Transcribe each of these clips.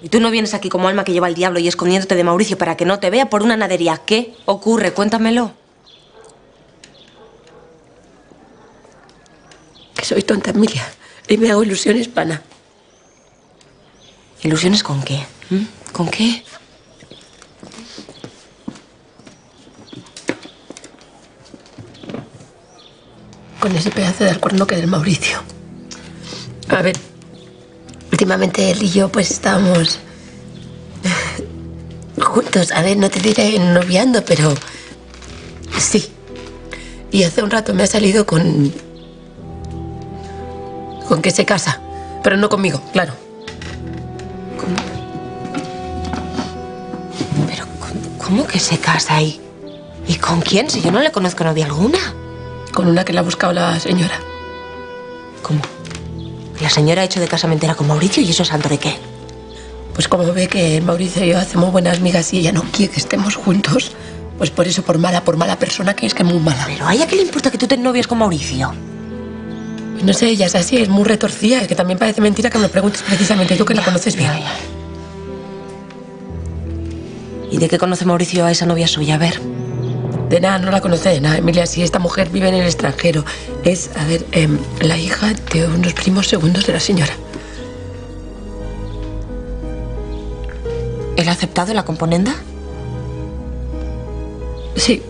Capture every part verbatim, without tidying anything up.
Y tú no vienes aquí como alma que lleva al diablo y escondiéndote de Mauricio para que no te vea por una nadería. ¿Qué ocurre? Cuéntamelo. Que soy tonta, Emilia. Y me hago ilusiones, pana. ¿Ilusiones con qué? ¿Mm? ¿Con qué? Con ese pedazo de alcorno que del Mauricio. A ver, últimamente él y yo pues estábamos juntos. A ver, no te diré noviando, pero sí. Y hace un rato me ha salido con... con que se casa. Pero no conmigo, claro. ¿Cómo? ¿Pero cómo que se casa ahí? ¿Y con quién? Si yo no le conozco novia alguna. Con una que le ha buscado la señora. ¿Cómo? La señora ha hecho de casamentera con Mauricio y eso santo de qué. Pues como ve que Mauricio y yo hacemos buenas amigas y ella no quiere que estemos juntos, pues por eso, por mala, por mala persona que es, que es muy mala. Pero ¿a ella qué le importa que tú te novies con Mauricio? Pues no sé, ella es así, es muy retorcida, que también parece mentira que me lo preguntes precisamente tú que la conoces bien. Ya, ya. ¿Y de qué conoce Mauricio a esa novia suya? A ver. De nada, no la conoce de nada, Emilia. Si esta mujer vive en el extranjero, es, a ver, eh, la hija de unos primos segundos de la señora. ¿Él ha aceptado la componenda? Sí.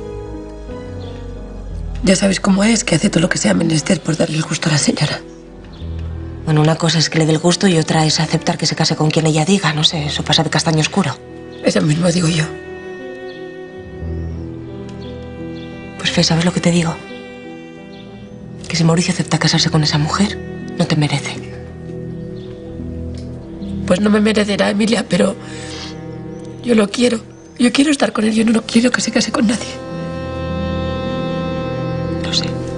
Ya sabéis cómo es, que hace todo lo que sea menester por darle el gusto a la señora. Bueno, una cosa es que le dé el gusto y otra es aceptar que se case con quien ella diga. No sé, eso pasa de castaño oscuro. Eso mismo digo yo. Pues Fe, ¿sabes lo que te digo? Que si Mauricio acepta casarse con esa mujer, no te merece. Pues no me merecerá, Emilia, pero yo lo quiero. Yo quiero estar con él, yo no quiero que se case con nadie. Lo sé.